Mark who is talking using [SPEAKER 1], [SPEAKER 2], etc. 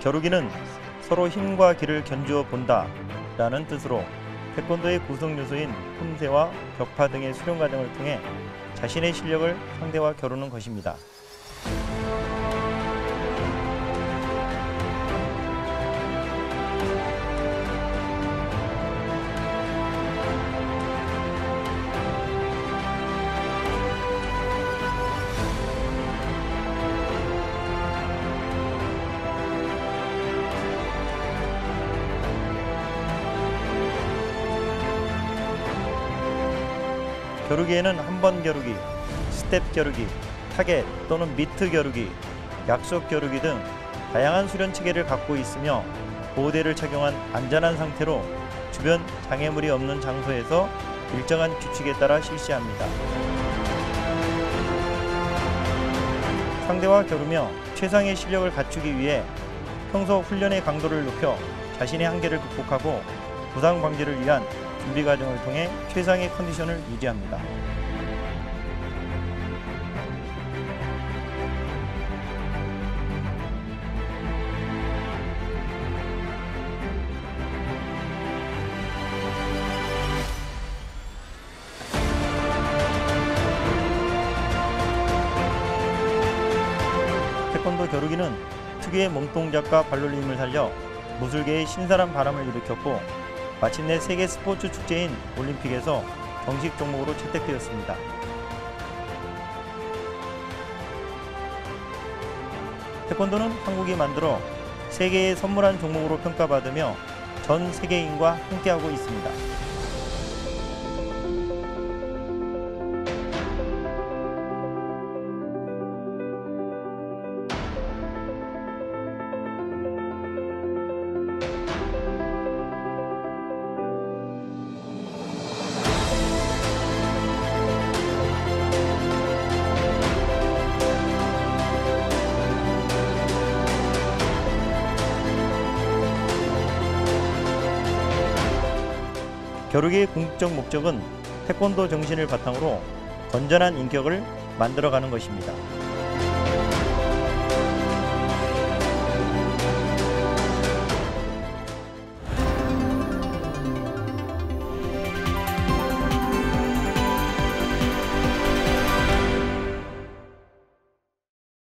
[SPEAKER 1] 겨루기는 서로 힘과 기를 견주어 본다 라는 뜻으로 태권도의 구성 요소인 품새와 격파 등의 수련 과정을 통해 자신의 실력을 상대와 겨루는 것입니다. 겨루기에는 한 번 겨루기, 스텝 겨루기, 타겟 또는 미트 겨루기, 약속 겨루기 등 다양한 수련 체계를 갖고 있으며 보호대를 착용한 안전한 상태로 주변 장애물이 없는 장소에서 일정한 규칙에 따라 실시합니다. 상대와 겨루며 최상의 실력을 갖추기 위해 평소 훈련의 강도를 높여 자신의 한계를 극복하고 부상 방지를 위한 준비 과정을 통해 최상의 컨디션을 유지합니다. 태권도 겨루기는 특유의 몸동작과 발놀림을 살려 무술계에 신선한 바람을 일으켰고 마침내 세계 스포츠 축제인 올림픽에서 정식 종목으로 채택되었습니다. 태권도는 한국이 만들어 세계에 선물한 종목으로 평가받으며 전 세계인과 함께하고 있습니다. 겨루기의 궁극적 목적은 태권도 정신을 바탕으로 건전한 인격을 만들어가는 것입니다.